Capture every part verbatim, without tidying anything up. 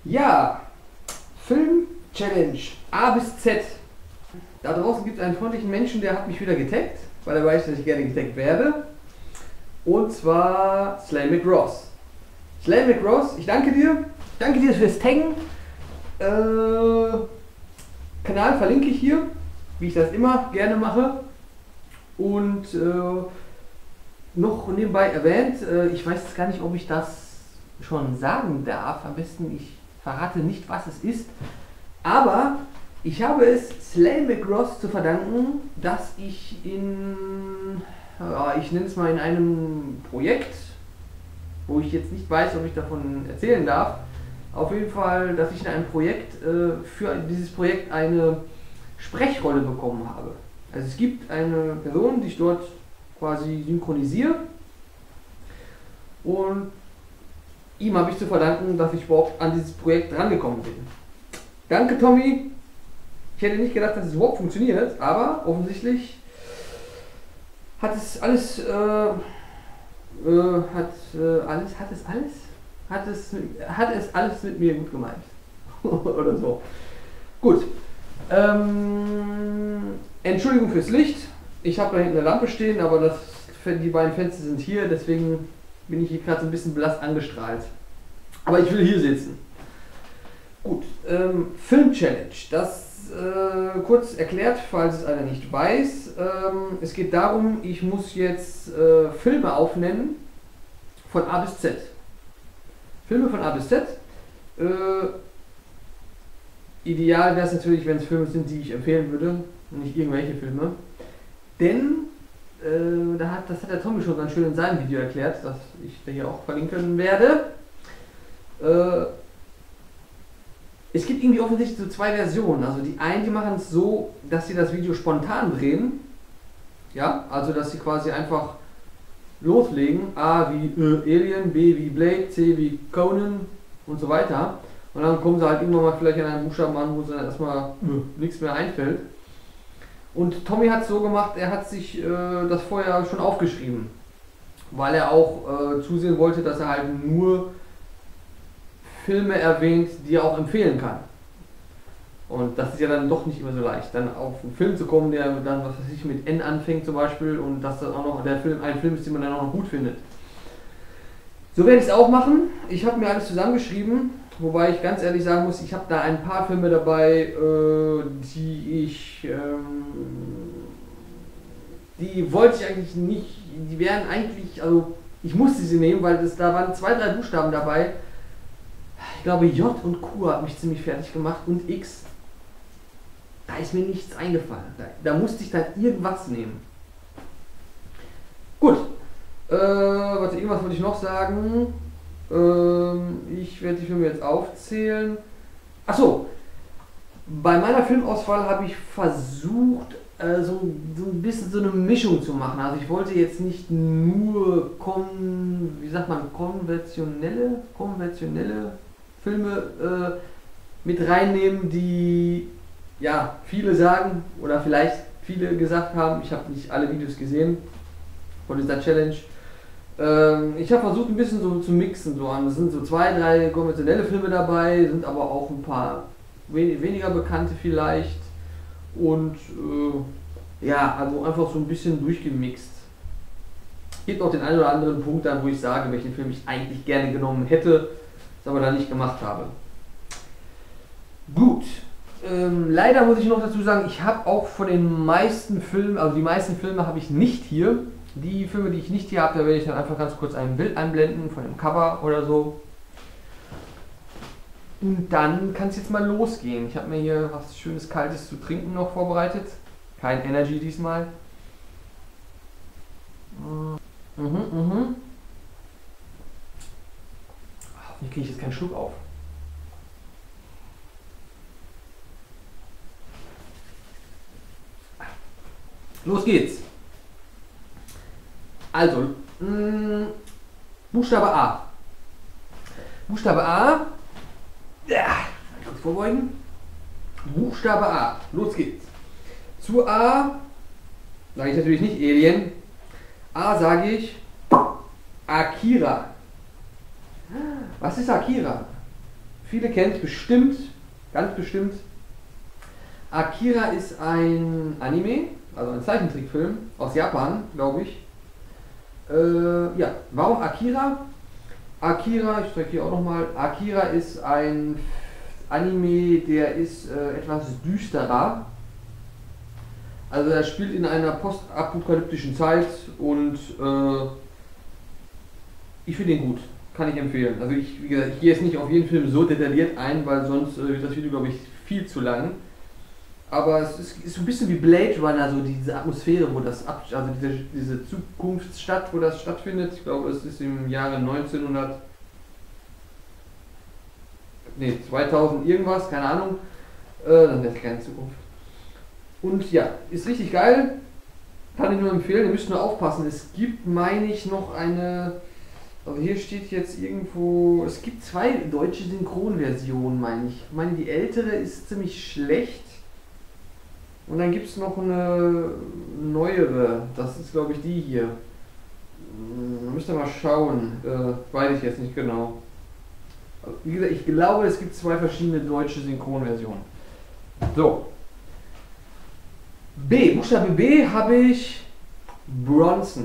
Ja, Film-Challenge A bis Z. Da draußen gibt es einen freundlichen Menschen, der hat mich wieder getaggt, weil er weiß, dass ich gerne getaggt werde. Und zwar Slay McRoss. Slay McRoss, ich danke dir. Ich danke dir fürs Taggen. Äh, Kanal verlinke ich hier, wie ich das immer gerne mache. Und äh, noch nebenbei erwähnt, äh, ich weiß gar nicht, ob ich das schon sagen darf. Am besten, ich verrate nicht, was es ist. Aber ich habe es Slay McRoss zu verdanken, dass ich in, ja, ich nenne es mal in einem Projekt, wo ich jetzt nicht weiß, ob ich davon erzählen darf, auf jeden Fall, dass ich in einem Projekt, äh, für dieses Projekt eine Sprechrolle bekommen habe. Also es gibt eine Person, die ich dort quasi synchronisiere, und ihm habe ich zu verdanken, dass ich überhaupt an dieses Projekt rangekommen bin. Danke, Tommy. Ich hätte nicht gedacht, dass es überhaupt funktioniert, aber offensichtlich hat es alles, äh, äh, hat äh, alles, hat es alles, hat es, hat es alles mit mir gut gemeint. Oder so. Gut. Ähm, Entschuldigung fürs Licht. Ich habe da hinten eine Lampe stehen, aber das, die beiden Fenster sind hier, deswegen bin ich hier gerade so ein bisschen blass angestrahlt. Aber ich will hier sitzen. Gut, ähm, Film-Challenge. Das äh, kurz erklärt, falls es einer nicht weiß. Ähm, es geht darum, ich muss jetzt äh, Filme aufnennen von A bis Z. Filme von A bis Z. Äh, ideal wäre es natürlich, wenn es Filme sind, die ich empfehlen würde, nicht irgendwelche Filme. Denn, äh, da hat, das hat der Tommy schon ganz schön in seinem Video erklärt, das ich da hier auch verlinken werde. Äh, es gibt irgendwie offensichtlich so zwei Versionen. Also die einen, die machen es so, dass sie das Video spontan drehen. Ja, also dass sie quasi einfach loslegen. A wie äh, Alien, B wie Blade, C wie Conan und so weiter. Und dann kommen sie halt irgendwann mal vielleicht an einen Buchstaben an, wo sie dann erstmal äh, nichts mehr einfällt. Und Tommy hat es so gemacht, er hat sich äh, das vorher schon aufgeschrieben. Weil er auch äh, zusehen wollte, dass er halt nur Filme erwähnt, die er auch empfehlen kann. Und das ist ja dann doch nicht immer so leicht, dann auf einen Film zu kommen, der dann, was weiß ich, mit N anfängt zum Beispiel, und dass das auch noch der Film ein Film ist, den man dann auch noch gut findet. So werde ich es auch machen. Ich habe mir alles zusammengeschrieben, wobei ich ganz ehrlich sagen muss, ich habe da ein paar Filme dabei, äh, die ich, ähm, die wollte ich eigentlich nicht, die wären eigentlich, also ich musste sie nehmen, weil das, da waren zwei, drei Buchstaben dabei. Ich glaube, J und Q hat mich ziemlich fertig gemacht, und X, da ist mir nichts eingefallen. Da, da musste ich dann irgendwas nehmen. Gut, äh, warte, irgendwas wollte ich noch sagen. Ähm, ich werde die Filme jetzt aufzählen. Achso, bei meiner Filmauswahl habe ich versucht, äh, so, so ein bisschen so eine Mischung zu machen. Also ich wollte jetzt nicht nur, kon, wie sagt man, konventionelle, konventionelle Filme äh, mit reinnehmen, die, ja, viele sagen oder vielleicht viele gesagt haben. Ich habe nicht alle Videos gesehen von dieser Challenge. Ähm, ich habe versucht, ein bisschen so zu mixen. So. Es sind so zwei, drei konventionelle Filme dabei, sind aber auch ein paar wen weniger bekannte vielleicht. Und äh, ja, also einfach so ein bisschen durchgemixt. Gibt auch den einen oder anderen Punkt dann, wo ich sage, welchen Film ich eigentlich gerne genommen hätte, es aber dann nicht gemacht habe. Gut, ähm, leider muss ich noch dazu sagen, ich habe auch von den meisten Filmen, also die meisten Filme habe ich nicht hier. Die Filme, die ich nicht hier habe, da werde ich dann einfach ganz kurz ein Bild einblenden von dem Cover oder so. Und dann kann es jetzt mal losgehen. Ich habe mir hier was schönes Kaltes zu trinken noch vorbereitet. Kein Energy diesmal. Mhm, mhm. Hier kriege ich jetzt keinen Schluck auf. Los geht's. Also, mh, Buchstabe A. Buchstabe A. Ja, kurz vorbeugen. Buchstabe A. Los geht's. Zu A sage ich natürlich nicht Alien. A sage ich Akira. Was ist Akira? viele kennt, bestimmt, ganz bestimmt. Akira ist ein Anime, also ein Zeichentrickfilm aus Japan, glaube ich. Äh, ja, warum Akira? Akira, ich zeige hier auch nochmal, Akira ist ein Anime, der ist äh, etwas düsterer. Also er spielt in einer postapokalyptischen Zeit und äh, ich finde ihn gut, kann ich empfehlen. Also ich, wie gesagt, ich gehe jetzt nicht auf jeden Film so detailliert ein, weil sonst äh, wird das Video, glaube ich, viel zu lang. Aber es ist, ist ein bisschen wie Blade Runner, so diese Atmosphäre, wo das ab, also diese, diese Zukunftsstadt, wo das stattfindet. Ich glaube, es ist im Jahre neunzehnhundert, nee, zweitausend irgendwas, keine Ahnung. Äh, dann wäre es keine Zukunft. Und ja, ist richtig geil. Kann ich nur empfehlen, ihr müsst nur aufpassen. Es gibt, meine ich, noch eine. Also hier steht jetzt irgendwo. Es gibt zwei deutsche Synchronversionen, meine ich. Ich meine, die ältere ist ziemlich schlecht. Und dann gibt es noch eine neuere. Das ist, glaube ich, die hier. Da müsst ihr mal schauen. Äh, weiß ich jetzt nicht genau. Also, wie gesagt, ich glaube, es gibt zwei verschiedene deutsche Synchronversionen. So. B, Buchstabe B habe ich Bronson.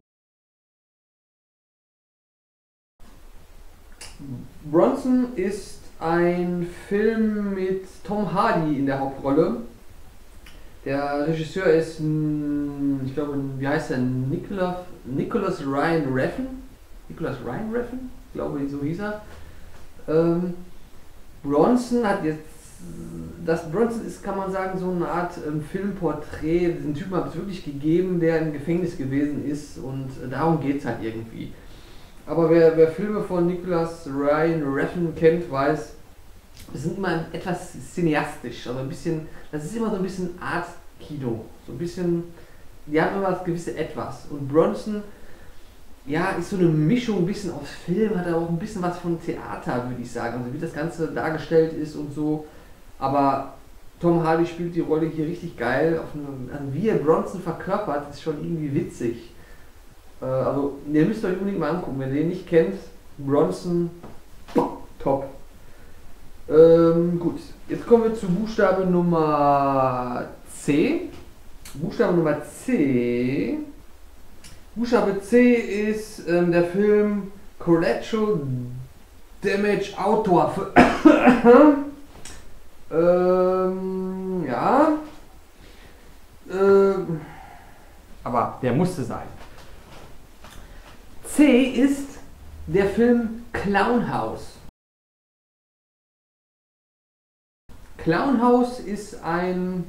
Bronson ist ein Film mit Tom Hardy in der Hauptrolle. Der Regisseur ist, ich glaube, wie heißt er? Nicholas, Nicholas Ryan Refn? Nicholas Ryan Refn? Ich glaube, so hieß er. Ähm, Bronson hat jetzt Das Bronson ist, kann man sagen, so eine Art ähm, Filmporträt. Diesen Typen hat es wirklich gegeben, der im Gefängnis gewesen ist und äh, darum geht es halt irgendwie. Aber wer, wer Filme von Nicholas Ryan Refn kennt, weiß, es sind immer etwas cineastisch, also ein bisschen, das ist immer so ein bisschen Art-Kino, so ein bisschen, die haben immer das gewisse Etwas. Und Bronson, ja, ist so eine Mischung, ein bisschen aus Film, hat er auch ein bisschen was von Theater, würde ich sagen, also wie das Ganze dargestellt ist und so. Aber Tom Hardy spielt die Rolle hier richtig geil. Auf eine, also wie er Bronson verkörpert, ist schon irgendwie witzig. Äh, also, ihr müsst euch unbedingt mal angucken. Wenn ihr den nicht kennt, Bronson, top. Ähm, gut, jetzt kommen wir zu Buchstabe Nummer C. Buchstabe Nummer C. Buchstabe C ist ähm, der Film Collateral Damage Autor. Ähm, ja. Ähm, aber der musste sein. C ist der Film Clown House. Clown House ist ein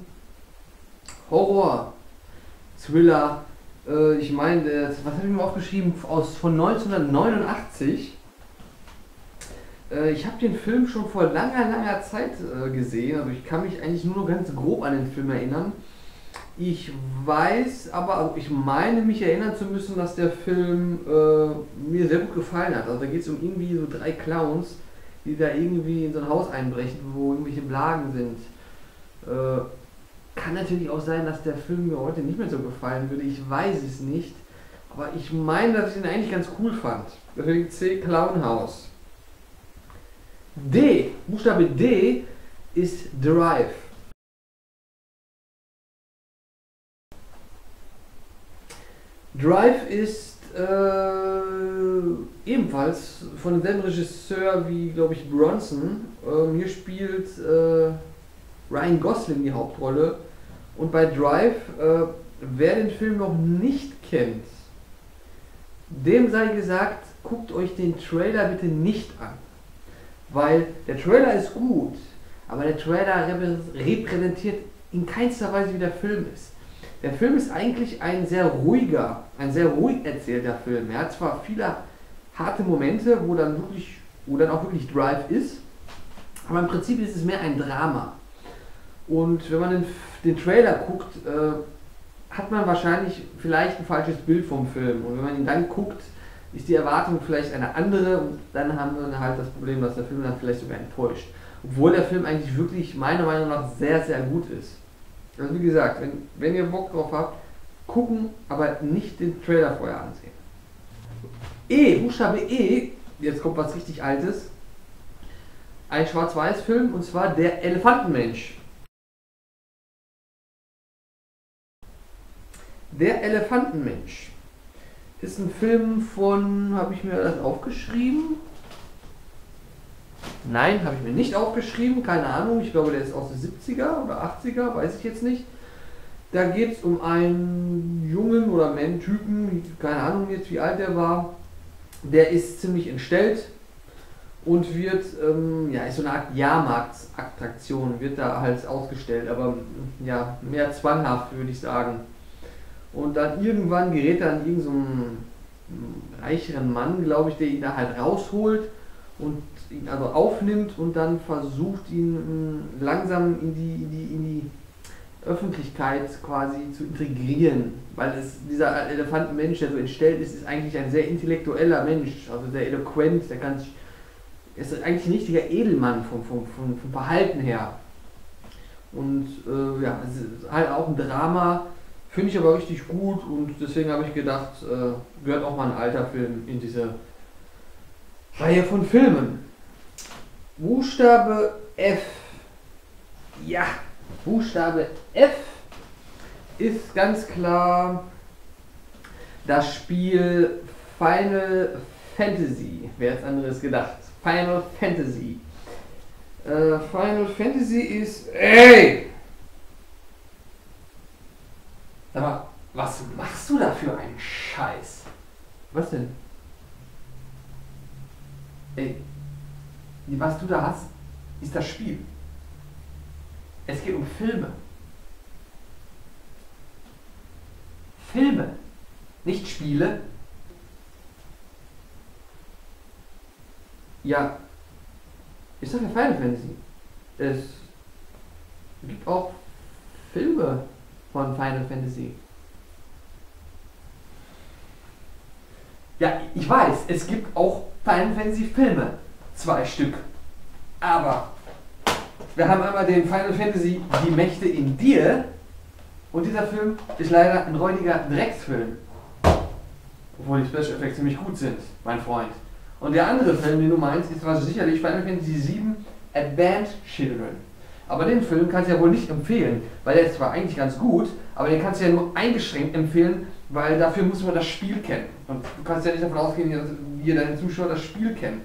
Horror-Thriller. Äh, ich meine, was habe ich mir aufgeschrieben? Aus, von neunzehnhundertneunundachtzig. Ich habe den Film schon vor langer, langer Zeit äh, gesehen, also ich kann mich eigentlich nur noch ganz grob an den Film erinnern. Ich weiß aber, also ich meine mich erinnern zu müssen, dass der Film äh, mir sehr gut gefallen hat. Also da geht es um irgendwie so drei Clowns, die da irgendwie in so ein Haus einbrechen, wo irgendwelche Blagen sind. Äh, kann natürlich auch sein, dass der Film mir heute nicht mehr so gefallen würde, ich weiß es nicht. Aber ich meine, dass ich ihn eigentlich ganz cool fand. Deswegen C, Clown House. D, Buchstabe D ist Drive. Drive ist äh, ebenfalls von demselben Regisseur wie, glaube ich, Bronson. Ähm, hier spielt äh, Ryan Gosling die Hauptrolle. Und bei Drive, äh, wer den Film noch nicht kennt, dem sei gesagt, guckt euch den Trailer bitte nicht an. Weil der Trailer ist gut, aber der Trailer repräsentiert in keinster Weise, wie der Film ist. Der Film ist eigentlich ein sehr ruhiger, ein sehr ruhig erzählter Film. Er hat zwar viele harte Momente, wo dann wirklich, wo dann auch wirklich Drive ist, aber im Prinzip ist es mehr ein Drama. Und wenn man den, den Trailer guckt, äh, hat man wahrscheinlich vielleicht ein falsches Bild vom Film. Und wenn man ihn dann guckt, ist die Erwartung vielleicht eine andere und dann haben wir halt das Problem, dass der Film dann vielleicht sogar enttäuscht. Obwohl der Film eigentlich wirklich meiner Meinung nach sehr, sehr gut ist. Also wie gesagt, wenn, wenn ihr Bock drauf habt, gucken, aber nicht den Trailer vorher ansehen. E, Buchstabe E, jetzt kommt was richtig Altes. ein Schwarz-Weiß-Film, und zwar Der Elefantenmensch. Der Elefantenmensch ist ein Film von, habe ich mir das aufgeschrieben? Nein, habe ich mir nicht aufgeschrieben, keine Ahnung, ich glaube der ist aus den siebziger oder achtziger, weiß ich jetzt nicht. Da geht es um einen Jungen oder einen Typen, keine Ahnung jetzt wie alt der war, der ist ziemlich entstellt und wird, ähm, ja, ist so eine Art Jahrmarktsattraktion, wird da halt ausgestellt, aber ja, mehr zwanghaft würde ich sagen. Und dann irgendwann gerät er an irgendeinen so reicheren Mann, glaube ich, der ihn da halt rausholt und ihn also aufnimmt und dann versucht, ihn langsam in die, in die, in die Öffentlichkeit quasi zu integrieren. Weil es, dieser Elefantenmensch, der so entstellt ist, ist eigentlich ein sehr intellektueller Mensch, also sehr eloquent, der kann sich, ist eigentlich ein richtiger Edelmann vom, vom, vom, vom Verhalten her. Und äh, ja, es ist halt auch ein Drama. Finde ich aber richtig gut, und deswegen habe ich gedacht, äh, gehört auch mal ein alter Film in diese Reihe von Filmen. Buchstabe F. Ja, Buchstabe F ist ganz klar das Spiel Final Fantasy. Wer hat anderes gedacht? Final Fantasy. Äh, Final Fantasy ist... Ey! Sag mal, was machst du da für einen Scheiß? Was denn? Ey, was du da hast, ist das Spiel. Es geht um Filme. Filme, nicht Spiele. Ja, ich sag ja Final Fantasy. Es gibt auch Filme von Final Fantasy. Ja, ich weiß, es gibt auch Final Fantasy Filme. Zwei Stück. Aber wir haben einmal den Final Fantasy Die Mächte in dir, und dieser Film ist leider ein räudiger Drecksfilm. Obwohl die Special Effects ziemlich gut sind, mein Freund. Und der andere Film, den du meinst, ist was sicherlich Final Fantasy sieben Advanced Children. Aber den Film kannst du ja wohl nicht empfehlen, weil der ist zwar eigentlich ganz gut, aber den kannst du ja nur eingeschränkt empfehlen, weil dafür muss man das Spiel kennen. Und du kannst ja nicht davon ausgehen, dass wir deine Zuschauer das Spiel kennen.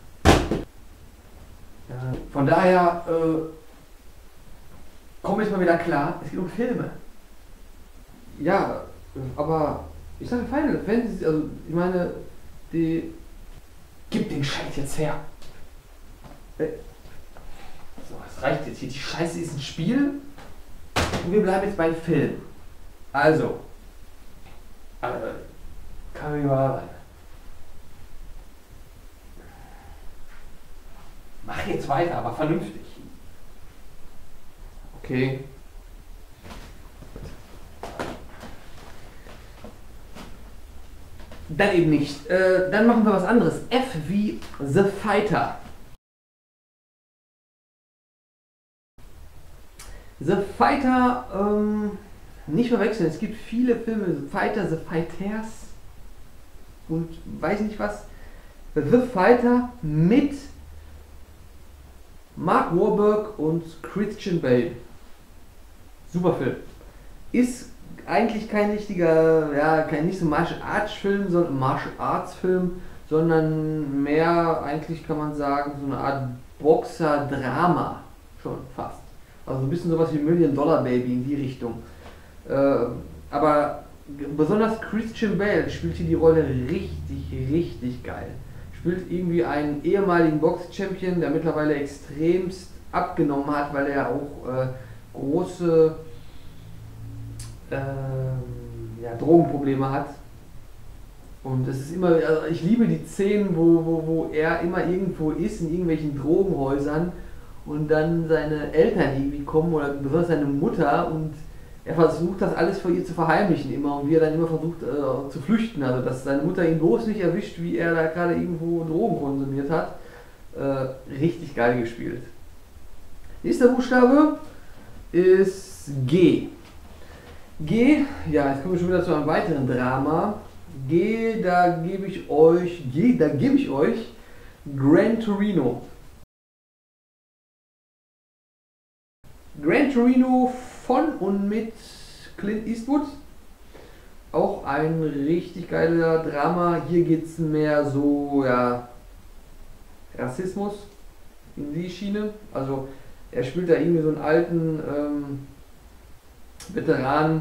Ja, von daher, äh, komm jetzt mal wieder klar, es geht um Filme. Ja, aber ich sage Final Fantasy, also ich meine, die... Gib den Scheiß jetzt her! Äh, So, es reicht jetzt hier. Die Scheiße ist ein Spiel und wir bleiben jetzt beim Film. Also, äh, kann ich mal rein. Mach jetzt weiter, aber vernünftig. Okay. Dann eben nicht. Äh, dann machen wir was anderes. F wie The Fighter. The Fighter, ähm, nicht verwechseln, es gibt viele Filme, The Fighter, The Fighters und weiß nicht was. The Fighter mit Mark Wahlberg und Christian Bale. Super Film. Ist eigentlich kein richtiger, ja, kein nicht so Martial Arts Film, sondern Martial Arts Film, sondern mehr, eigentlich kann man sagen, so eine Art Boxer-Drama. Schon fast. Also ein bisschen sowas wie Million Dollar Baby in die Richtung. Äh, aber besonders Christian Bale spielt hier die Rolle richtig, richtig geil. Spielt irgendwie einen ehemaligen Box-Champion, der mittlerweile extremst abgenommen hat, weil er auch äh, große äh, ja, Drogenprobleme hat. Und es ist immer, also ich liebe die Szenen, wo, wo, wo er immer irgendwo ist, in irgendwelchen Drogenhäusern, und dann seine Eltern irgendwie kommen, oder besonders seine Mutter, und er versucht das alles vor ihr zu verheimlichen immer, und wie er dann immer versucht äh, zu flüchten, also dass seine Mutter ihn bloß nicht erwischt, wie er da gerade irgendwo Drogen konsumiert hat. Äh, richtig geil gespielt. Nächster Buchstabe ist G. G, ja, jetzt kommen wir schon wieder zu einem weiteren Drama. G, da gebe ich euch, G, da gebe ich euch Gran Torino. Gran Torino von und mit Clint Eastwood. Auch ein richtig geiler Drama. Hier geht es mehr so, ja, Rassismus in die Schiene. Also er spielt da irgendwie so einen alten ähm, Veteran.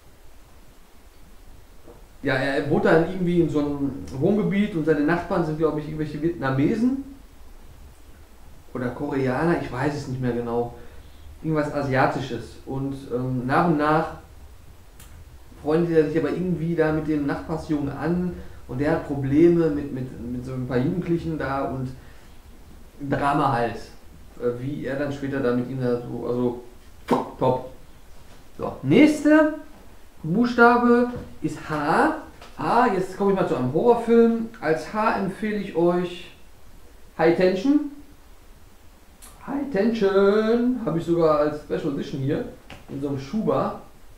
Ja, er wohnt dann irgendwie in so einem Wohngebiet und seine Nachbarn sind, glaube ich, irgendwelche Vietnamesen oder Koreaner, ich weiß es nicht mehr genau. Irgendwas Asiatisches. Und ähm, nach und nach freundet er sich aber irgendwie da mit dem Nachbarsjungen an und der hat Probleme mit, mit, mit so ein paar Jugendlichen da und Drama halt. Äh, wie er dann später da mit ihm da so, also top. So, nächste Buchstabe ist H. H, jetzt komme ich mal zu einem Horrorfilm. Als H empfehle ich euch High Tension. High Tension habe ich sogar als Special Edition hier in so einem Schuber.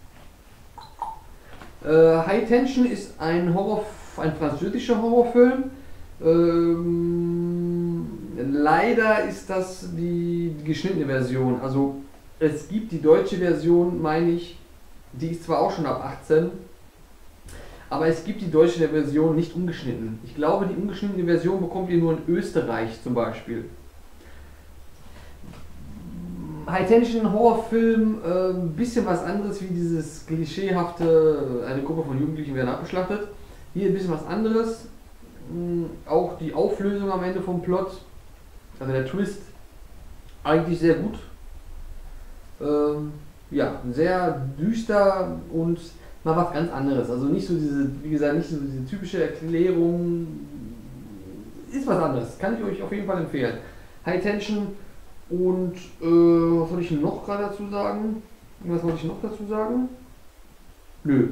Äh, High Tension ist ein Horror, ein französischer Horrorfilm. Ähm, leider ist das die, die geschnittene Version. Also es gibt die deutsche Version, meine ich. Die ist zwar auch schon ab achtzehn, aber es gibt die deutsche Version nicht ungeschnitten. Ich glaube, die ungeschnittene Version bekommt ihr nur in Österreich zum Beispiel. High Tension Horrorfilm, ein äh, bisschen was anderes wie dieses klischeehafte, eine Gruppe von Jugendlichen werden abgeschlachtet. Hier ein bisschen was anderes. Auch die Auflösung am Ende vom Plot, also der Twist, eigentlich sehr gut. Ähm, Ja, sehr düster und mal was ganz anderes. Also nicht so diese, wie gesagt, nicht so diese typische Erklärung. Ist was anderes. Kann ich euch auf jeden Fall empfehlen. High Tension und äh, was soll ich noch gerade dazu sagen? Was wollte ich noch dazu sagen? Nö.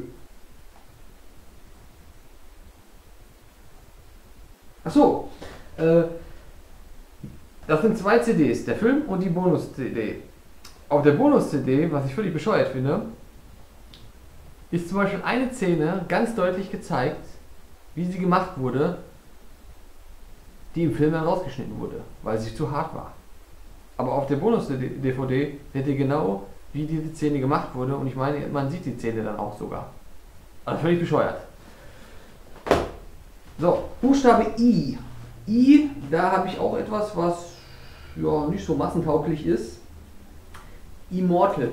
Achso. Äh, das sind zwei C Ds, der Film und die Bonus-C D. Auf der Bonus-C D, was ich völlig bescheuert finde, ist zum Beispiel eine Szene ganz deutlich gezeigt, wie sie gemacht wurde, die im Film dann rausgeschnitten wurde, weil sie zu hart war. Aber auf der Bonus-D V D seht ihr genau, wie diese Szene gemacht wurde und ich meine, man sieht die Szene dann auch sogar. Also völlig bescheuert. So, Buchstabe I. I, da habe ich auch etwas, was ja nicht so massentauglich ist. Immortal.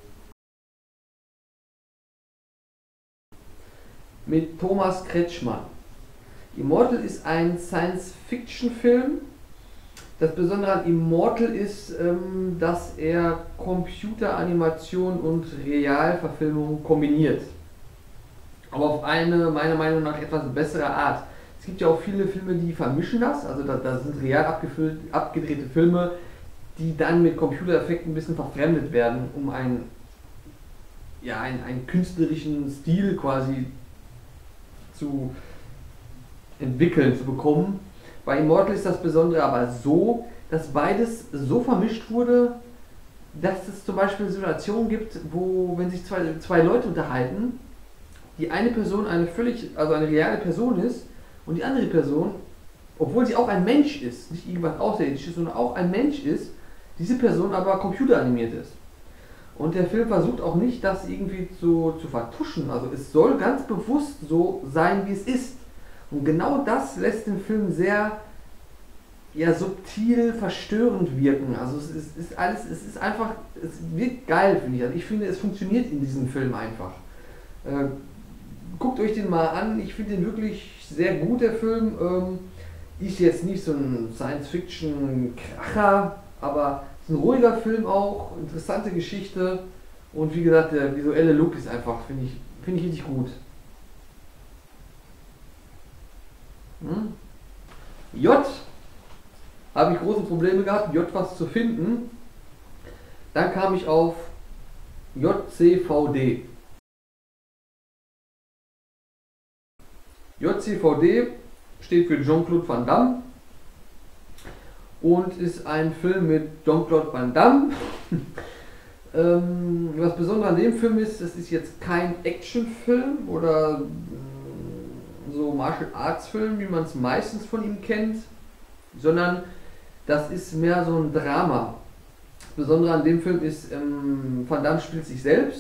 Mit Thomas Kretschmann. Immortal ist ein Science-Fiction-Film. Das Besondere an Immortal ist, ähm, dass er Computeranimation und Realverfilmung kombiniert. Aber auf eine, meiner Meinung nach, etwas bessere Art. Es gibt ja auch viele Filme, die vermischen das. Also da, da sind real abgefüllt, abgedrehte Filme, die dann mit Computereffekten ein bisschen verfremdet werden, um einen, ja, einen, einen künstlerischen Stil quasi zu entwickeln, zu bekommen. Bei Immortal ist das Besondere aber so, dass beides so vermischt wurde, dass es zum Beispiel Situationen gibt, wo, wenn sich zwei, zwei Leute unterhalten, die eine Person eine völlig, also eine reale Person ist und die andere Person, obwohl sie auch ein Mensch ist, nicht irgendwas Außerirdisches, sondern auch ein Mensch ist, diese Person aber computeranimiert ist. Und der Film versucht auch nicht, das irgendwie zu, zu vertuschen. Also es soll ganz bewusst so sein, wie es ist. Und genau das lässt den Film sehr, ja, subtil verstörend wirken. Also es ist, ist alles, es ist einfach, es wirkt geil, finde ich. Also ich finde, es funktioniert in diesem Film einfach. Äh, guckt euch den mal an. Ich finde den wirklich sehr gut, der Film. Ähm, ist jetzt nicht so ein Science-Fiction-Kracher, aber es ist ein ruhiger Film auch, interessante Geschichte und wie gesagt, der visuelle Look ist einfach, finde ich, finde ich richtig gut. Hm? J, habe ich große Probleme gehabt, J was zu finden. Dann kam ich auf J C V D. J C V D steht für Jean-Claude Van Damme und ist ein Film mit Jean-Claude Van Damme. ähm, was besonders an dem Film ist, es ist jetzt kein Actionfilm oder so Martial Arts Film, wie man es meistens von ihm kennt, sondern das ist mehr so ein Drama. Besondere an dem Film ist, ähm, Van Damme spielt sich selbst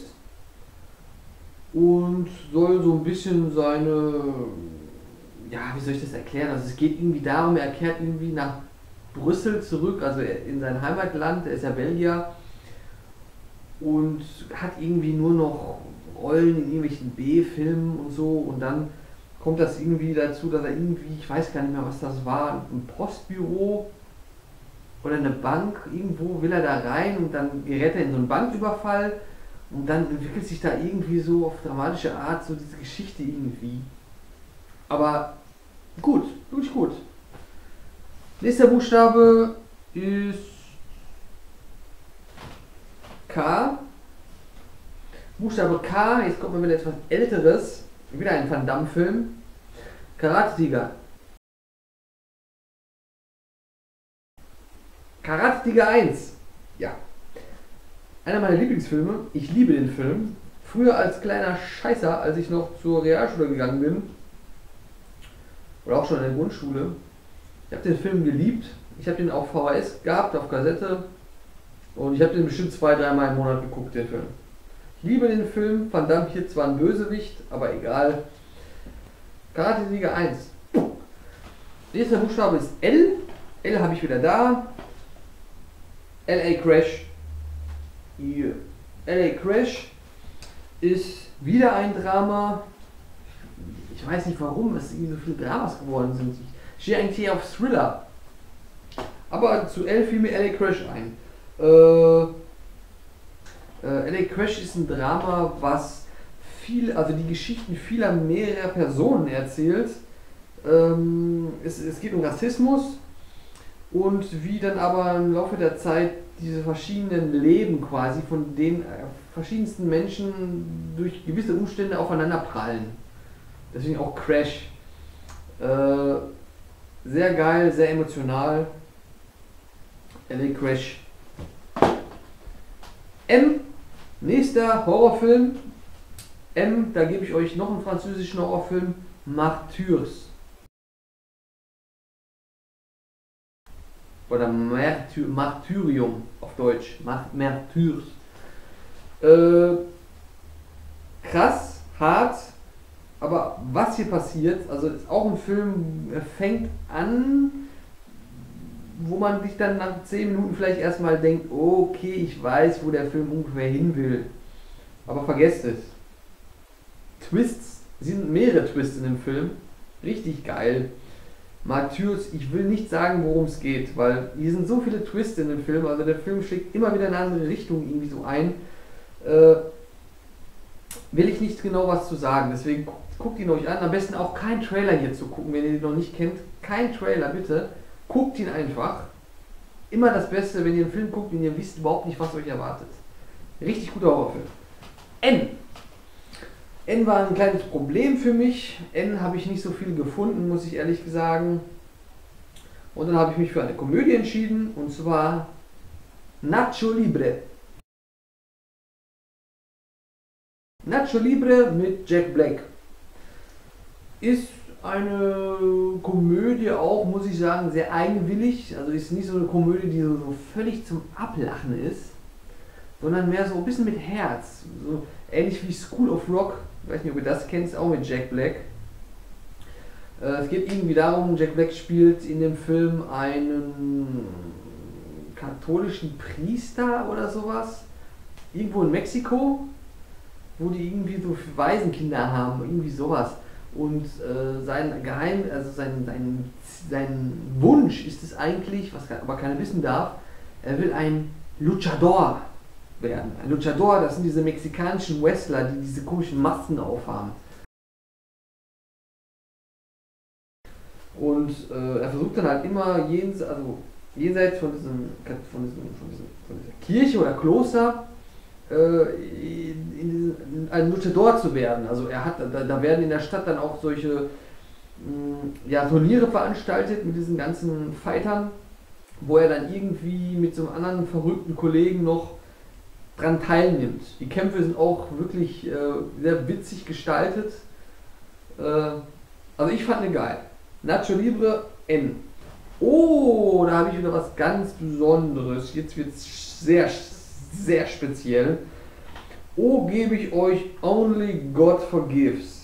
und soll so ein bisschen seine, ja, wie soll ich das erklären? Also es geht irgendwie darum, er kehrt irgendwie nach Brüssel zurück, also in sein Heimatland, er ist ja Belgier und hat irgendwie nur noch Rollen in irgendwelchen B-Filmen und so und dann kommt das irgendwie dazu, dass er irgendwie, ich weiß gar nicht mehr, was das war, ein Postbüro oder eine Bank, irgendwo will er da rein und dann gerät er in so einen Banküberfall und dann entwickelt sich da irgendwie so auf dramatische Art so diese Geschichte irgendwie. Aber gut, wirklich gut. Nächster Buchstabe ist K. Buchstabe K, jetzt kommt mal wieder etwas Älteres, wieder ein Van Damme-Film. Karate Tiger. Karate Tiger eins. Ja. Einer meiner Lieblingsfilme. Ich liebe den Film. Früher als kleiner Scheißer, als ich noch zur Realschule gegangen bin, oder auch schon in der Grundschule, ich habe den Film geliebt. Ich habe den auf V H S gehabt, auf Kassette. Und ich habe den bestimmt zwei, dreimal im Monat geguckt, den Film. Ich liebe den Film. Van Damme hier zwar ein Bösewicht, aber egal. Karate Tiger eins. Nächster Buchstabe ist L. L habe ich wieder da. L A Crash. Hier. L A Crash ist wieder ein Drama. Ich weiß nicht warum es irgendwie so viele Dramas geworden sind. Ich stehe eigentlich hier auf Thriller. Aber zu L fiel mir L A Crash ein. Äh, äh, L A Crash ist ein Drama, was viel, also die Geschichten vieler mehrerer Personen erzählt. Ähm, es, es geht um Rassismus und wie dann aber im Laufe der Zeit diese verschiedenen Leben quasi von den äh, verschiedensten Menschen durch gewisse Umstände aufeinander prallen. Deswegen auch Crash. Äh, sehr geil, sehr emotional. L A Crash. M. Nächster Horrorfilm. M, da gebe ich euch noch einen französischen Horrorfilm. Martyrs. Oder Martyr, Martyrium auf Deutsch. Martyrs. Äh, krass, hart. Aber was hier passiert, also ist auch ein Film, er fängt an, wo man sich dann nach zehn Minuten vielleicht erstmal denkt, okay, ich weiß, wo der Film ungefähr hin will. Aber vergesst es. Twists, es sind mehrere Twists in dem Film. Richtig geil. Martyrs, ich will nicht sagen, worum es geht, weil hier sind so viele Twists in dem Film, also der Film schlägt immer wieder in eine andere Richtung irgendwie so ein. Äh, will ich nicht genau was zu sagen, deswegen guckt, guckt ihn euch an. Am besten auch kein Trailer hier zu gucken, wenn ihr den noch nicht kennt. Kein Trailer, bitte. Guckt ihn einfach. Immer das Beste, wenn ihr einen Film guckt und ihr wisst überhaupt nicht, was euch erwartet. Richtig guter Horrorfilm. N. N war ein kleines Problem für mich. N habe ich nicht so viel gefunden, muss ich ehrlich sagen. Und dann habe ich mich für eine Komödie entschieden, und zwar Nacho Libre. Nacho Libre mit Jack Black. Ist eine Komödie auch, muss ich sagen, sehr eigenwillig. Also ist nicht so eine Komödie, die so, so völlig zum Ablachen ist, sondern mehr so ein bisschen mit Herz. So ähnlich wie School of Rock. Ich weiß nicht, ob ihr das kennt, auch mit Jack Black. Äh, es geht irgendwie darum, Jack Black spielt in dem Film einen katholischen Priester oder sowas. Irgendwo in Mexiko, wo die irgendwie so Waisenkinder haben, irgendwie sowas. Und äh, sein Geheim, also sein, sein, sein Wunsch ist es eigentlich, was aber keiner wissen darf, er will ein Luchador werden. Ein Luchador, das sind diese mexikanischen Wrestler, die diese komischen Masken aufhaben. Und äh, er versucht dann halt immer jenseits, also jenseits von, diesem, von, diesem, von, diesem, von dieser Kirche oder Kloster äh, in, in, ein Luchador zu werden. Also er hat, da, da werden in der Stadt dann auch solche mh, ja, Turniere veranstaltet mit diesen ganzen Fightern, wo er dann irgendwie mit so einem anderen verrückten Kollegen noch dran teilnimmt. Die Kämpfe sind auch wirklich äh, sehr witzig gestaltet. Äh, also ich fand den geil. Nacho Libre N. Oh, da habe ich wieder was ganz Besonderes. Jetzt wird es sehr, sehr speziell. Oh, gebe ich euch Only God Forgives.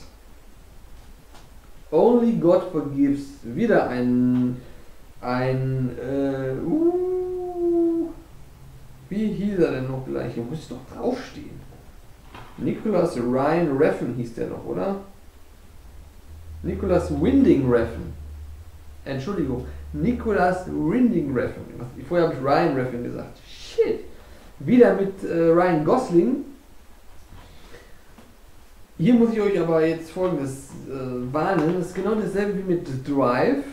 Only God Forgives. Wieder ein, ein, äh, uh, wie hieß er denn noch gleich? Hier muss doch draufstehen. Nicholas Ryan Refn hieß der noch, oder? Nicholas Winding Refn. Entschuldigung, Nicholas Winding Refn. Vorher habe ich Ryan Refn gesagt. Shit. Wieder mit äh, Ryan Gosling. Hier muss ich euch aber jetzt Folgendes äh, warnen. Das ist genau dasselbe wie mit Drive.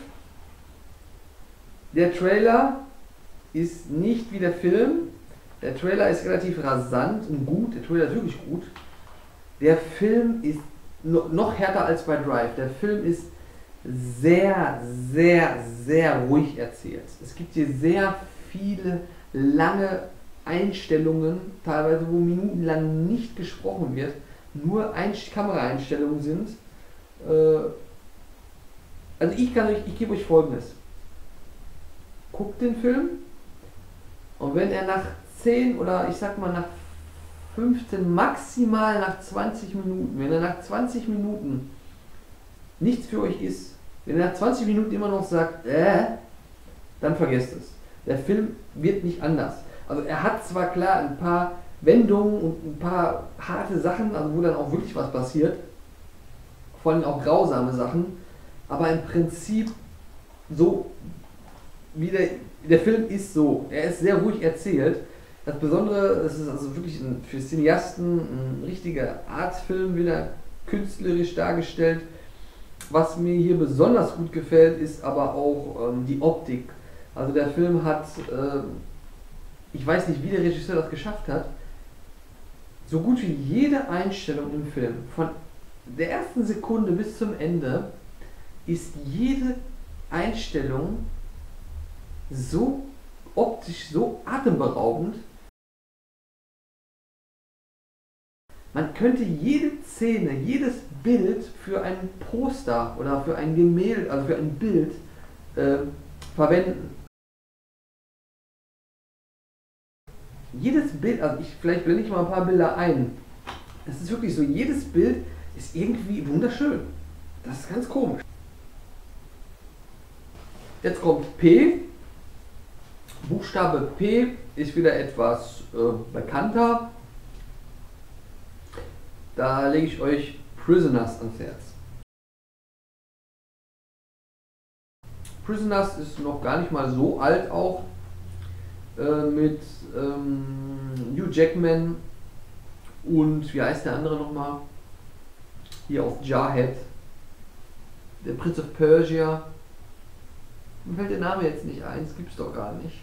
Der Trailer ist nicht wie der Film. Der Trailer ist relativ rasant und gut. Der Trailer ist wirklich gut. Der Film ist no, noch härter als bei Drive. Der Film ist sehr, sehr, sehr ruhig erzählt. Es gibt hier sehr viele lange Einstellungen, teilweise wo minutenlang nicht gesprochen wird, nur Ein Kameraeinstellungen sind. Äh, also ich kann euch, ich gebe euch Folgendes. Guckt den Film und wenn er nach zehn oder ich sag mal nach fünfzehn, maximal nach zwanzig Minuten, wenn er nach zwanzig Minuten nichts für euch ist, wenn er nach zwanzig Minuten immer noch sagt, äh, dann vergesst es. Der Film wird nicht anders. Also er hat zwar klar ein paar Wendungen und ein paar harte Sachen, also wo dann auch wirklich was passiert, vor allem auch grausame Sachen, aber im Prinzip so wie der, der Film ist so, er ist sehr ruhig erzählt. Das Besondere, es ist also wirklich ein, für Cineasten ein richtiger Artfilm, wieder künstlerisch dargestellt. Was mir hier besonders gut gefällt, ist aber auch ähm, die Optik. Also der Film hat, äh, ich weiß nicht, wie der Regisseur das geschafft hat, so gut wie jede Einstellung im Film, von der ersten Sekunde bis zum Ende, ist jede Einstellung so optisch, so atemberaubend. Man könnte jede Szene, jedes Bild für ein Poster oder für ein Gemälde, also für ein Bild äh, verwenden. Jedes Bild, also ich, vielleicht blende ich mal ein paar Bilder ein. Es ist wirklich so, jedes Bild ist irgendwie wunderschön. Das ist ganz komisch. Jetzt kommt P. Buchstabe P ist wieder etwas äh, bekannter. Da lege ich euch Prisoners ans Herz. Prisoners ist noch gar nicht mal so alt auch. Äh, mit ähm, Hugh Jackman und wie heißt der andere nochmal? Hier auf Jarhead. Der Prince of Persia. Mir fällt der Name jetzt nicht ein, das gibt's doch gar nicht.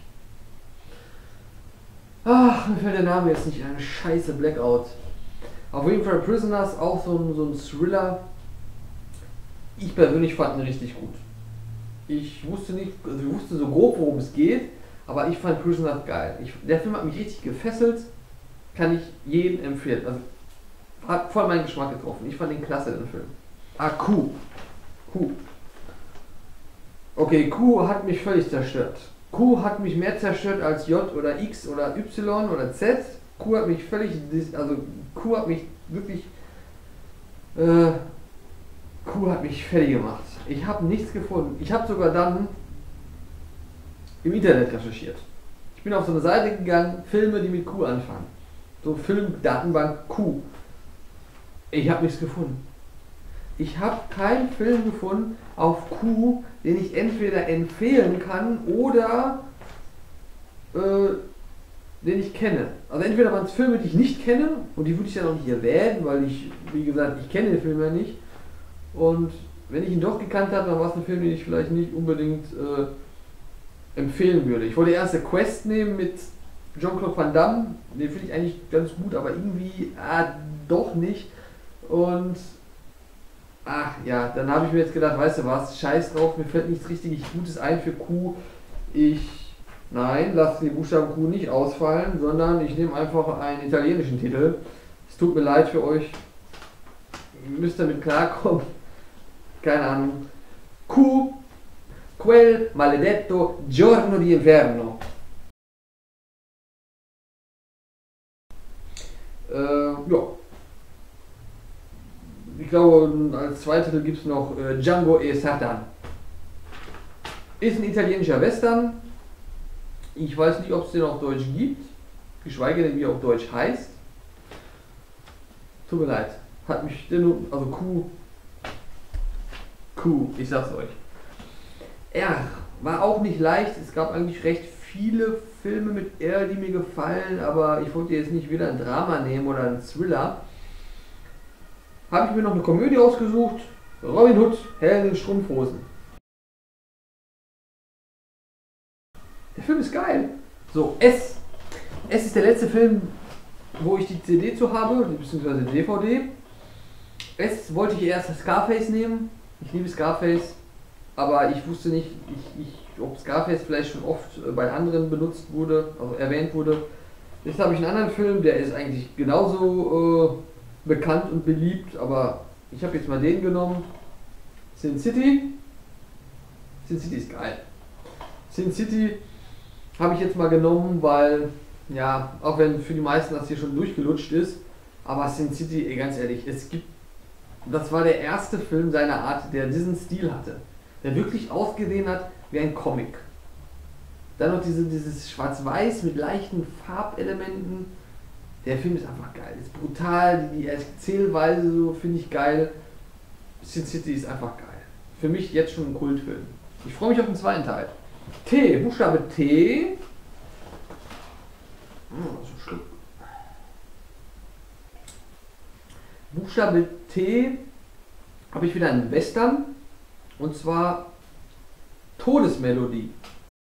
Ach, mir fällt der Name jetzt nicht ein. Scheiße, Blackout. Auf jeden Fall Prisoners, auch so ein, so ein Thriller. Ich persönlich fand ihn richtig gut. Ich wusste nicht, also ich wusste so grob, worum es geht, aber ich fand Prisoners geil. Ich, der Film hat mich richtig gefesselt, kann ich jedem empfehlen. Also hat voll meinen Geschmack getroffen. Ich fand ihn klasse, den Film. Ah, Q. Q. Okay, Q hat mich völlig zerstört. Q hat mich mehr zerstört als J oder X oder Y oder Z. Q hat mich völlig, also Q hat mich wirklich, äh, Q hat mich fertig gemacht. Ich habe nichts gefunden. Ich habe sogar dann im Internet recherchiert. Ich bin auf so eine Seite gegangen, Filme, die mit Q anfangen. So Filmdatenbank Q. Ich habe nichts gefunden. Ich habe keinen Film gefunden auf Q, den ich entweder empfehlen kann oder äh, den ich kenne. Also entweder waren es Filme, die ich nicht kenne und die würde ich ja noch nicht erwähnen, weil ich, wie gesagt, ich kenne den Film ja nicht. Und wenn ich ihn doch gekannt habe, dann war es ein Film, den ich vielleicht nicht unbedingt äh, empfehlen würde. Ich wollte erst The Quest nehmen mit Jean-Claude Van Damme, den finde ich eigentlich ganz gut, aber irgendwie ah, doch nicht. Und ach ja, dann habe ich mir jetzt gedacht, weißt du was, scheiß drauf, mir fällt nichts richtig Gutes ein für Q. Ich, nein, lasse die Buchstaben Q nicht ausfallen, sondern ich nehme einfach einen italienischen Titel. Es tut mir leid für euch, ihr müsst damit klarkommen. Keine Ahnung. Q, Quel maledetto giorno di inverno. Äh, ja. Ich glaube, als Zweititel gibt es noch äh, Django e Satan. Ist ein italienischer Western. Ich weiß nicht, ob es den auf Deutsch gibt, geschweige denn wie er auf Deutsch heißt. Tut mir leid. Hat mich den, also Q. Q, ich sag's euch. R war auch nicht leicht. Es gab eigentlich recht viele Filme mit R, die mir gefallen, aber ich wollte jetzt nicht wieder ein Drama nehmen oder einen Thriller. Habe ich mir noch eine Komödie ausgesucht. Robin Hood, Herr in den Strumpfhosen. Der Film ist geil. So, S. S ist der letzte Film, wo ich die C D zu habe, beziehungsweise D V D. S wollte ich erst Scarface nehmen. Ich liebe Scarface, aber ich wusste nicht, ich, ich, ob Scarface vielleicht schon oft bei anderen benutzt wurde, also erwähnt wurde. Jetzt habe ich einen anderen Film, der ist eigentlich genauso äh, bekannt und beliebt, aber ich habe jetzt mal den genommen. Sin City. Sin City ist geil. Sin City habe ich jetzt mal genommen, weil, ja, auch wenn für die meisten das hier schon durchgelutscht ist, aber Sin City, ey, ganz ehrlich, es gibt, das war der erste Film seiner Art, der diesen Stil hatte, der wirklich ausgesehen hat wie ein Comic. Dann noch diese, dieses Schwarz-Weiß mit leichten Farbelementen. Der Film ist einfach geil, ist brutal, die Erzählweise so finde ich geil. Sin City ist einfach geil. Für mich jetzt schon ein Kultfilm. Ich freue mich auf den zweiten Teil. T, Buchstabe T. Oh, so schlimm. Buchstabe T habe ich wieder einen Western, und zwar Todesmelodie.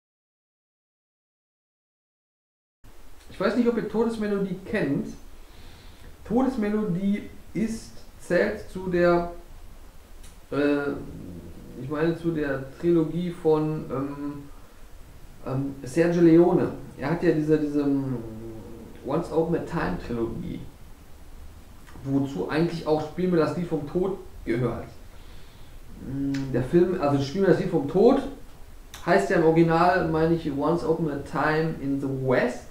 Ich weiß nicht, ob ihr Todesmelodie kennt. Todesmelodie ist, zählt zu der, äh, ich meine zu der Trilogie von ähm, ähm, Sergio Leone. Er hat ja diese, diese Once Upon a Time Trilogie, wozu eigentlich auch Spiel mir das Lied vom Tod gehört. Der Film, also Spiel mir das Lied vom Tod, heißt ja im Original, meine ich, Once Upon a Time in the West,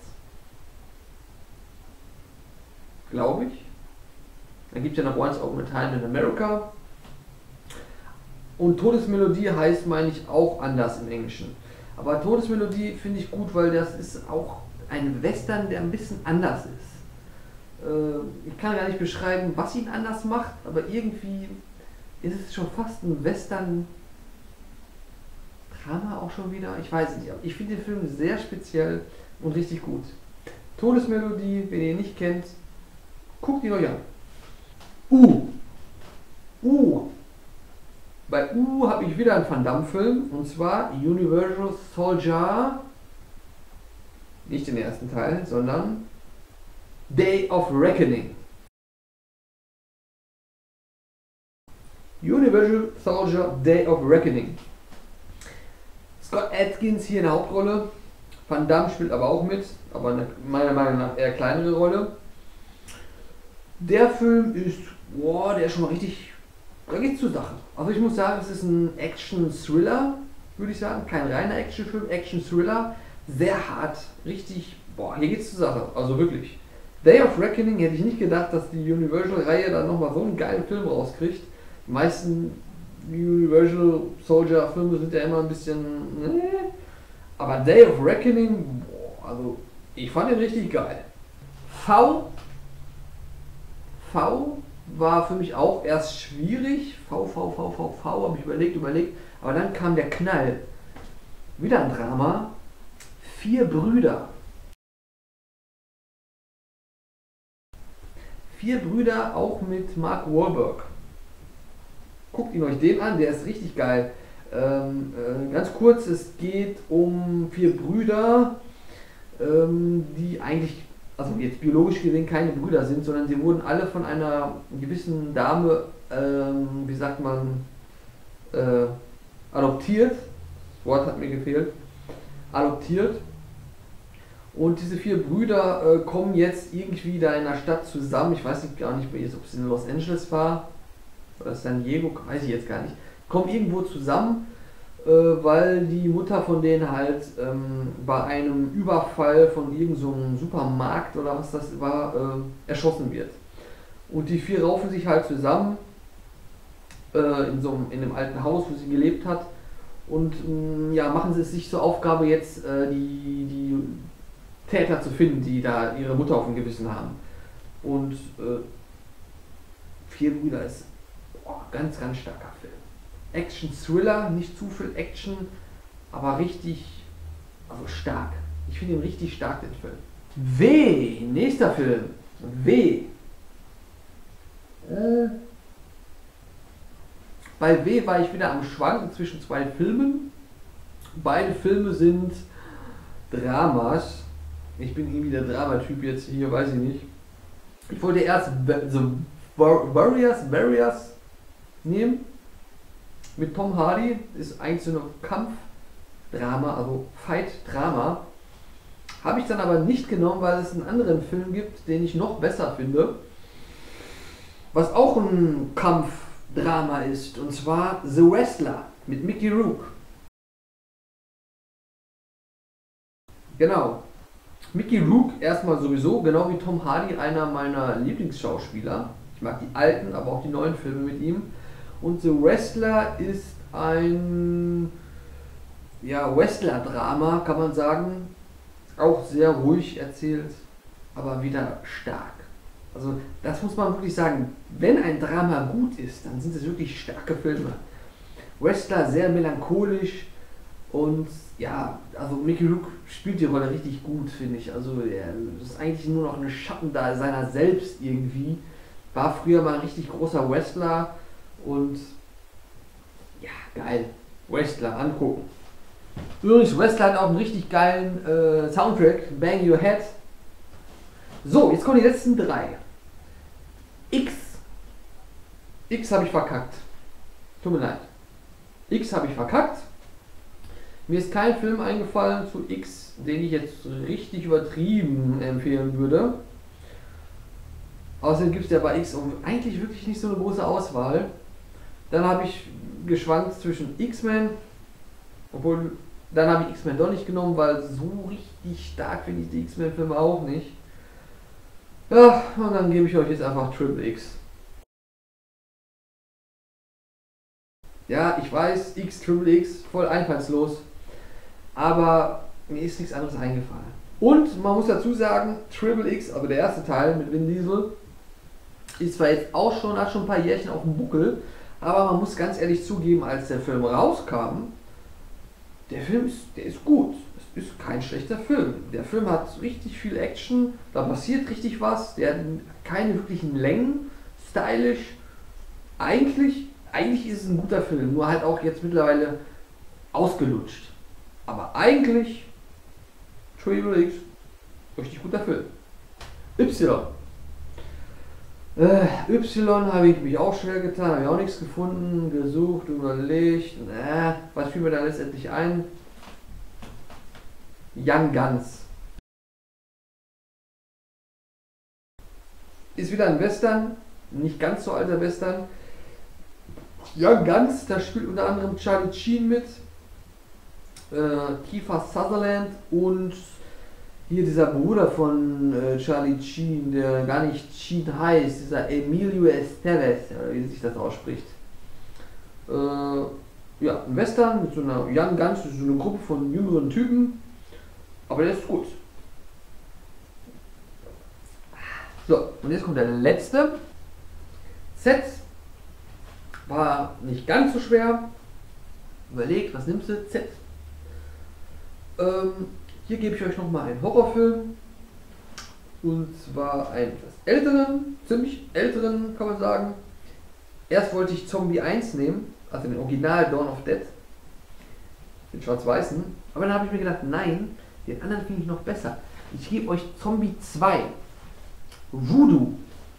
glaube ich. Dann gibt es ja noch Once Upon a Time in America. Und Todesmelodie heißt, meine ich, auch anders im Englischen. Aber Todesmelodie finde ich gut, weil das ist auch ein Western, der ein bisschen anders ist. Äh, ich kann gar nicht beschreiben, was ihn anders macht, aber irgendwie ist es schon fast ein Western-Drama auch schon wieder. Ich weiß nicht, aber ich finde den Film sehr speziell und richtig gut. Todesmelodie, wenn ihr ihn nicht kennt, guckt ihn euch an. U. U. Bei U habe ich wieder einen Van Damme-Film, und zwar Universal Soldier, nicht den ersten Teil, sondern Day of Reckoning. Universal Soldier Day of Reckoning. Scott Adkins hier in der Hauptrolle. Van Damme spielt aber auch mit, aber eine, meiner Meinung nach eher kleinere Rolle. Der Film ist, boah, der ist schon mal richtig, da geht's zur Sache. Also ich muss sagen, es ist ein Action-Thriller, würde ich sagen. Kein reiner Action-Film, Action-Thriller. Sehr hart, richtig, boah, hier geht's zur Sache. Also wirklich. Day of Reckoning hätte ich nicht gedacht, dass die Universal-Reihe dann nochmal so einen geilen Film rauskriegt. Die meisten Universal Soldier Filme sind ja immer ein bisschen, ne? Aber Day of Reckoning, boah, also ich fand den richtig geil. V. V war für mich auch erst schwierig. V, V, V, V, V, habe ich überlegt, überlegt. Aber dann kam der Knall. Wieder ein Drama. Vier Brüder. Vier Brüder, auch mit Mark Wahlberg. Guckt ihn euch den an, der ist richtig geil. Ähm, äh, ganz kurz, es geht um vier Brüder, ähm, die eigentlich, also jetzt biologisch gesehen keine Brüder sind, sondern sie wurden alle von einer gewissen Dame, ähm, wie sagt man, äh, adoptiert. Das Wort hat mir gefehlt. Adoptiert. Und diese vier Brüder äh, kommen jetzt irgendwie da in der Stadt zusammen. Ich weiß nicht gar nicht, ob es in Los Angeles war oder San Diego, weiß ich jetzt gar nicht. Kommen irgendwo zusammen äh, weil die Mutter von denen halt ähm, bei einem Überfall von irgendeinem so einem Supermarkt oder was das war, äh, erschossen wird. Und die vier raufen sich halt zusammen äh, in so einem, in dem alten Haus, wo sie gelebt hat, und mh, ja, machen sie es sich zur Aufgabe, jetzt äh, die, die Täter zu finden, die da ihre Mutter auf dem Gewissen haben. Und äh, Vier Brüder ist boah, ganz, ganz starker Film. Action-Thriller, nicht zu viel Action, aber richtig, also stark. Ich finde ihn richtig stark, den Film. W, nächster Film. W. Äh. Bei W war ich wieder am Schwanken zwischen zwei Filmen. Beide Filme sind Dramas. Ich bin irgendwie der Dramatyp jetzt hier, weiß ich nicht. Ich wollte erst The Warriors, Warriors nehmen. Mit Tom Hardy. Ist eigentlich so ein Kampfdrama, also Fight-Drama. Habe ich dann aber nicht genommen, weil es einen anderen Film gibt, den ich noch besser finde. Was auch ein Kampfdrama ist. Und zwar The Wrestler mit Mickey Rourke. Genau. Mickey Rourke erstmal sowieso, genau wie Tom Hardy, einer meiner Lieblingsschauspieler. Ich mag die alten, aber auch die neuen Filme mit ihm. Und The Wrestler ist ein ja, Wrestler-Drama, kann man sagen. Auch sehr ruhig erzählt, aber wieder stark. Also das muss man wirklich sagen, wenn ein Drama gut ist, dann sind es wirklich starke Filme. Wrestler sehr melancholisch und ja, also Mickey Rourke spielt die Rolle richtig gut, finde ich. Also er ist eigentlich nur noch ein Schatten da seiner selbst irgendwie. War früher mal ein richtig großer Wrestler und ja, geil. Wrestler, angucken. Übrigens, Wrestler hat auch einen richtig geilen äh, Soundtrack, Bang Your Head. So, jetzt kommen die letzten drei. X. X habe ich verkackt. Tut mir leid. X habe ich verkackt. Mir ist kein Film eingefallen zu X, den ich jetzt richtig übertrieben empfehlen würde. Außerdem gibt es ja bei X eigentlich wirklich nicht so eine große Auswahl. Dann habe ich geschwankt zwischen X-Men, obwohl dann habe ich X-Men doch nicht genommen, weil so richtig stark finde ich die X-Men-Filme auch nicht. Ja, und dann gebe ich euch jetzt einfach Triple X. Ja, ich weiß, X, Triple X, voll einfallslos. Aber mir ist nichts anderes eingefallen. Und man muss dazu sagen, Triple X, also der erste Teil mit Vin Diesel, ist zwar jetzt auch schon, hat schon ein paar Jährchen auf dem Buckel, aber man muss ganz ehrlich zugeben, als der Film rauskam, der Film ist, der ist gut. Es ist kein schlechter Film. Der Film hat richtig viel Action, da passiert richtig was, der hat keine wirklichen Längen, stylisch. Eigentlich, eigentlich ist es ein guter Film, nur halt auch jetzt mittlerweile ausgelutscht. Aber eigentlich, Triple X, richtig guter Film. Y. Äh, Y habe ich mich auch schwer getan, habe ich auch nichts gefunden, gesucht, überlegt, äh, was fiel mir da letztendlich ein? Young Guns. Ist wieder ein Western, nicht ganz so alter Western. Young Guns, da spielt unter anderem Charlie Sheen mit, äh, Kiefer Sutherland und hier dieser Bruder von äh, Charlie Sheen, der gar nicht Sheen heißt, dieser Emilio Estevez, wie sich das ausspricht. Äh, ja, ein Western mit so einer Young Guns, so eine Gruppe von jüngeren Typen, aber der ist gut. So, und jetzt kommt der letzte. Z war nicht ganz so schwer. Überlegt, was nimmst du? Z. Ähm, Hier gebe ich euch nochmal einen Horrorfilm. Und zwar einen etwas älteren, ziemlich älteren kann man sagen. Erst wollte ich Zombie eins nehmen, also den Original Dawn of Dead. Den schwarz-weißen. Aber dann habe ich mir gedacht, nein, den anderen finde ich noch besser. Ich gebe euch Zombie zwei. Voodoo.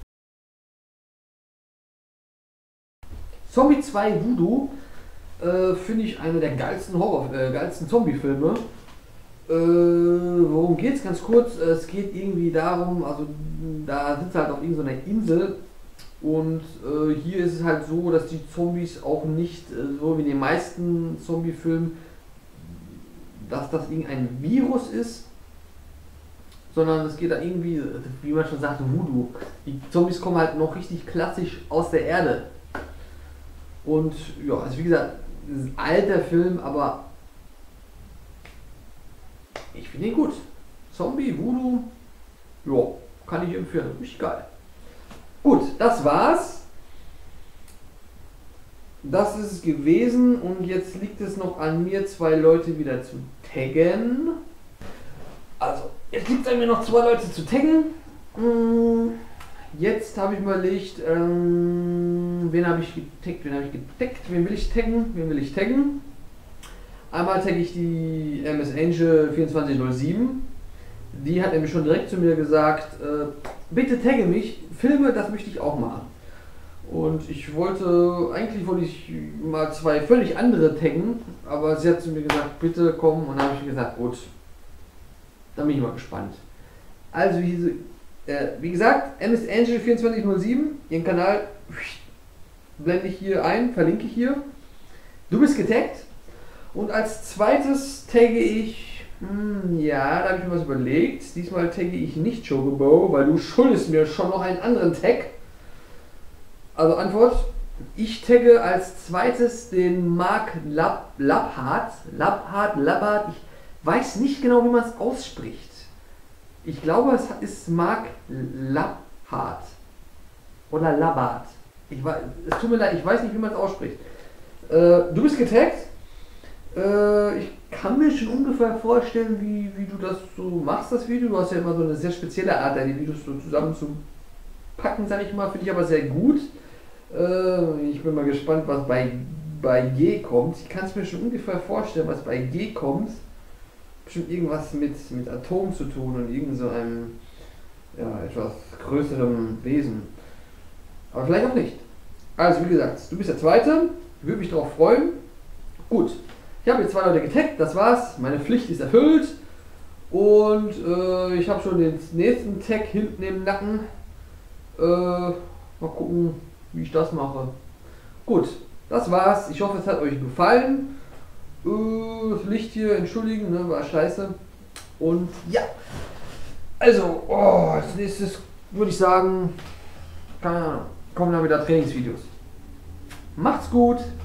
Zombie zwei Voodoo äh, finde ich einer der geilsten Horror, äh, geilsten Zombie-Filme. Äh, worum geht's? Ganz kurz, es geht irgendwie darum, also da sitzt halt auf irgendeiner Insel Und äh, hier ist es halt so, dass die Zombies auch nicht äh, so wie in den meisten Zombie-Filmen, dass das irgendein Virus ist, sondern es geht da irgendwie, wie man schon sagt, Voodoo. Die Zombies kommen halt noch richtig klassisch aus der Erde. Und ja, also wie gesagt, das ist ein alter Film, aber ich finde ihn gut. Zombie, Voodoo, ja, kann ich empfehlen. Richtig geil. Gut, das war's. Das ist es gewesen und jetzt liegt es noch an mir, zwei Leute wieder zu taggen. Also, jetzt liegt es an mir noch zwei Leute zu taggen. Jetzt habe ich überlegt, ähm, wen habe ich getaggt, wen habe ich getaggt, wen will ich taggen, wen will ich taggen. Einmal tagge ich die M S Angel vierundzwanzig null sieben. Die hat nämlich schon direkt zu mir gesagt, äh, bitte tagge mich, Filme, das möchte ich auch machen. Und ich wollte, eigentlich wollte ich mal zwei völlig andere taggen, aber sie hat zu mir gesagt, bitte komm, und dann habe ich gesagt, gut, dann bin ich mal gespannt. Also wie, äh, wie gesagt, M S Angel vierundzwanzig null sieben, ihren Kanal blende ich hier ein, verlinke ich hier. Du bist getaggt und als zweites tagge ich, hm, ja, da habe ich mir was überlegt, diesmal tagge ich nicht Chocobo, weil du schuldest mir schon noch einen anderen Tag. Also Antwort, ich tagge als zweites den Mark Lab, Labhardt, Labhardt, Labhardt, ich weiß nicht genau, wie man es ausspricht. Ich glaube, es ist Mark Labhardt oder Labhardt. Ich weiß, es tut mir leid, ich weiß nicht, wie man es ausspricht. Äh, du bist getaggt. Äh, ich kann mir schon ungefähr vorstellen, wie, wie du das so machst, das Video. Du hast ja immer so eine sehr spezielle Art, deine Videos so zusammen zu packen, sage ich mal. Finde ich aber sehr gut. Äh, ich bin mal gespannt, was bei, bei G kommt. Ich kann es mir schon ungefähr vorstellen, was bei G kommt. Bestimmt irgendwas mit, mit Atom zu tun und irgend so einem ja, etwas größerem Wesen. Aber vielleicht auch nicht. Also wie gesagt, du bist der Zweite. Würde mich darauf freuen. Gut. Ich habe jetzt zwei Leute getaggt, das war's. Meine Pflicht ist erfüllt. Und äh, ich habe schon den nächsten Tag hinten im Nacken. Äh, mal gucken, wie ich das mache. Gut, das war's. Ich hoffe, es hat euch gefallen. Äh, das Licht hier, entschuldigen, ne, war scheiße. Und ja, also, oh, als nächstes würde ich sagen, keine Ahnung, kommen dann wieder Trainingsvideos. Macht's gut!